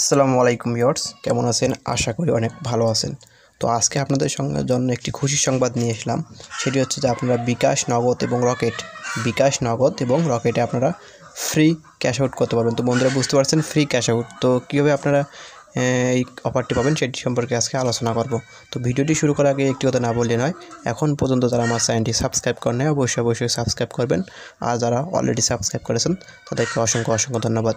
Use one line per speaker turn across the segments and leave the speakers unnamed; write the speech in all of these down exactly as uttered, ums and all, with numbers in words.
আসসালামু আলাইকুম ভিউয়ার্স, কেমন আছেন? আশা করি অনেক ভালো আছেন। তো আজকে আপনাদের সঙ্গে জন্য একটি খুশির সংবাদ নিয়ে এসলাম। সেটি হচ্ছে যে আপনারা বিকাশ, নগদ এবং রকেট বিকাশ, নগদ এবং রকেটে আপনারা ফ্রি ক্যাশ আউট করতে পারবেন। তো বন্ধুরা বুঝতে পারছেন ফ্রি ক্যাশ আউট। তো কীভাবে আপনারা এই অফারটি পাবেন সেটি সম্পর্কে আজকে আলোচনা করব। তো ভিডিওটি শুরু করার আগে একটি কথা না বললে নয়, এখন পর্যন্ত যারা আমার চ্যানেলটি সাবস্ক্রাইব করেন নাই অবশ্যই অবশ্যই সাবস্ক্রাইব করবেন। আর যারা অলরেডি সাবস্ক্রাইব করেছেন তাদেরকে অসংখ্য অসংখ্য ধন্যবাদ।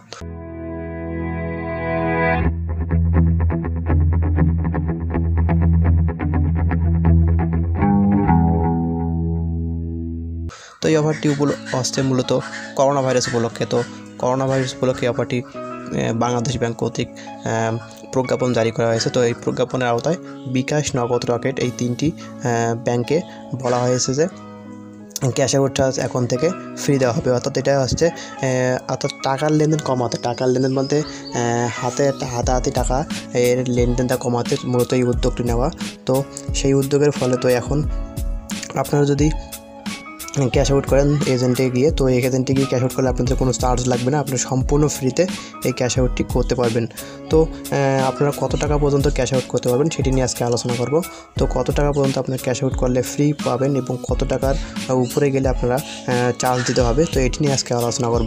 তো এই অফারটি আসছে মূলত করোনা ভাইরাস উপলক্ষে। তো করোনা ভাইরাস উপলক্ষে অফারটি বাংলাদেশ ব্যাংক কর্তৃক প্রজ্ঞাপন জারি করা হয়েছে। তো এই প্রজ্ঞাপনের আওতায় বিকাশ, নগদ, রকেট এই তিনটি ব্যাংকে বলা হয়েছে যে ক্যাশ আউটটা এখন থেকে ফ্রি দেওয়া হবে। অর্থাৎ এটা হচ্ছে অর্থাৎ টাকার লেনদেন কমাতে, টাকার লেনদেন বলতে হাতে হাতাহাতি টাকা এর লেনদেনটা কমাতে মূলত এই উদ্যোগটি নেওয়া। তো সেই উদ্যোগের ফলে তো এখন আপনারা যদি ক্যাশ আউট করেন এজেন্টে গিয়ে, তো এই এজেন্টে গিয়ে ক্যাশ আউট করলে আপনাদের কোনো চার্জ লাগবে না, আপনি সম্পূর্ণ ফ্রিতে এই ক্যাশ আউটটি করতে পারবেন। তো আপনারা কত টাকা পর্যন্ত ক্যাশ আউট করতে পারবেন সেটি নিয়ে আজকে আলোচনা করব। তো কত টাকা পর্যন্ত আপনার ক্যাশ আউট করলে ফ্রি পাবেন এবং কত টাকার উপরে গেলে আপনারা চার্জ দিতে হবে, তো এটি নিয়ে আজকে আলোচনা করব।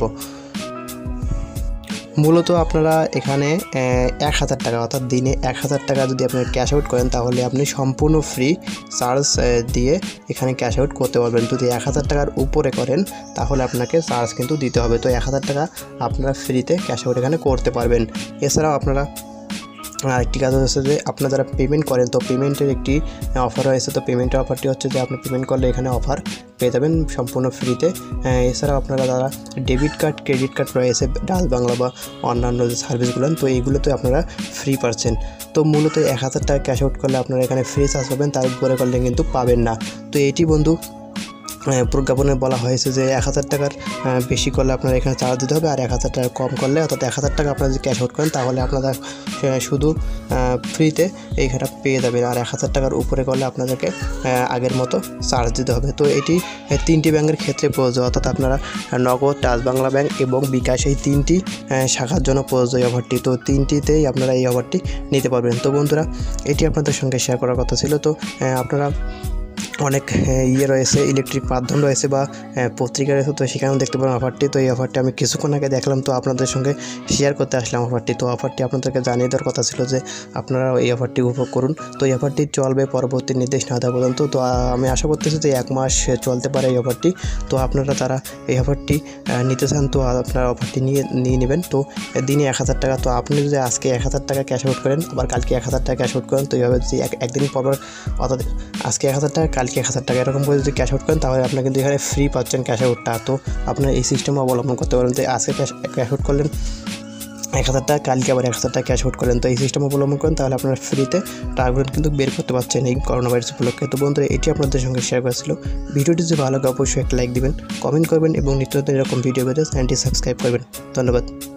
মূলত আপনারা এখানে এক হাজার টাকা অর্থাৎ দিনে এক হাজার টাকা যদি আপনি ক্যাশ আউট করেন তাহলে আপনি সম্পূর্ণ ফ্রি চার্জ দিয়ে এখানে ক্যাশ আউট করতে পারবেন। যদি এক হাজার টাকার উপরে করেন তাহলে আপনাকে চার্জ কিন্তু দিতে হবে। তো এক হাজার টাকা আপনারা ফ্রিতে ক্যাশ আউট এখানে করতে পারবেন। এছাড়াও আপনারা আরেকটি কাজ হচ্ছে যে আপনারা যারা পেমেন্ট করেন, তো পেমেন্টের একটি অফার রয়েছে। তো পেমেন্টের অফারটি হচ্ছে যে আপনি পেমেন্ট করলে এখানে অফার পেয়ে যাবেন সম্পূর্ণ ফ্রিতে। এছাড়াও আপনারা যারা ডেবিট কার্ড, ক্রেডিট কার্ড রয়েছে ডাচ বাংলা বা অন্যান্য যে সার্ভিসগুলো, তো এইগুলোতে আপনারা ফ্রি পাচ্ছেন। তো মূলত এক হাজার টাকা ক্যাশ আউট করলে আপনারা এখানে ফ্রি চার্জ পাবেন, তার উপরে করলে কিন্তু পাবেন না। তো এটি বন্ধু প্রজ্ঞাপনে বলা হয়েছে যে এক হাজার টাকার বেশি করলে আপনারা এখানে চার্জ দিতে হবে, আর এক হাজার টাকা কম করলে অর্থাৎ এক হাজার টাকা আপনারা যদি ক্যাশ আউট করেন তাহলে আপনারা শুধু ফ্রিতে এইখানে পেয়ে যাবেন, আর এক হাজার টাকার উপরে করলে আপনাদেরকে আগের মতো চার্জ দিতে হবে। তো এটি তিনটি ব্যাংকের ক্ষেত্রে প্রযোজ্য, অর্থাৎ আপনারা নগদ, ডাচ বাংলা ব্যাংক এবং বিকাশ এই তিনটি শাখার জন্য প্রযোজ্য এই অফারটি। তো তিনটিতেই আপনারা এই অফারটি নিতে পারবেন। তো বন্ধুরা এটি আপনাদের সঙ্গে শেয়ার করার কথা ছিল। তো আপনারা অনেক ইয়ে রয়েছে, ইলেকট্রিক মাধ্যম রয়েছে বা পত্রিকা রয়েছে, তো সেখানেও দেখতে পারেন অফারটি। তো এই অফারটি আমি কিছুক্ষণ আগে দেখলাম, তো আপনাদের সঙ্গে শেয়ার করতে আসলাম অফারটি। তো অফারটি আপনাদেরকে জানিয়ে দেওয়ার কথা ছিল যে আপনারা এই অফারটি উপভোগ করুন। তো এই অফারটি চলবে পরবর্তী নির্দেশ না দেওয়া পর্যন্ত। তো আমি আশা করতেছি যে এক মাস চলতে পারে এই অফারটি। তো আপনারা তারা এই অফারটি নিতে চান তো আপনারা অফারটি নিয়ে নিয়ে নেবেন। তো দিনে এক হাজার টাকা, তো আপনি যদি আজকে এক হাজার টাকা ক্যাশ আউট করেন আবার কালকে এক হাজার টাকা ক্যাশ আউট করেন, তো এইভাবে যদি একদিন পর পর অর্থাৎ আজকে এক হাজার টাকা কালকে এক হাজার টাকা এরকম করে যদি ক্যাশ আউট করেন তাহলে আপনারা কিন্তু এখানে ফ্রি পাচ্ছেন ক্যাশ আউটটা। তো আপনার এই সিস্টেম অবলম্বন করতে পারেন। তো আজকে ক্যাশ ক্যাশ আউট করলেন এক হাজার টাকা, কালকে আবার এক হাজার টাকা ক্যাশ আউট করেন, তো এই সিস্টেম অবলম্বন করেন তাহলে আপনারা ফ্রিতে টাকাগুলো কিন্তু বের করতে পারছেন এই করোনা ভাইরাস উপলক্ষে। তো বন্ধুরা এটি আপনাদের সঙ্গে শেয়ার করেছিল। ভিডিওটি যদি ভালো লাগে অবশ্যই একটা লাইক দিবেন, কমেন্ট করবেন এবং নিত্য নতুন এরকম ভিডিও পেতে চ্যানেলটি সাবস্ক্রাইব করবেন। ধন্যবাদ।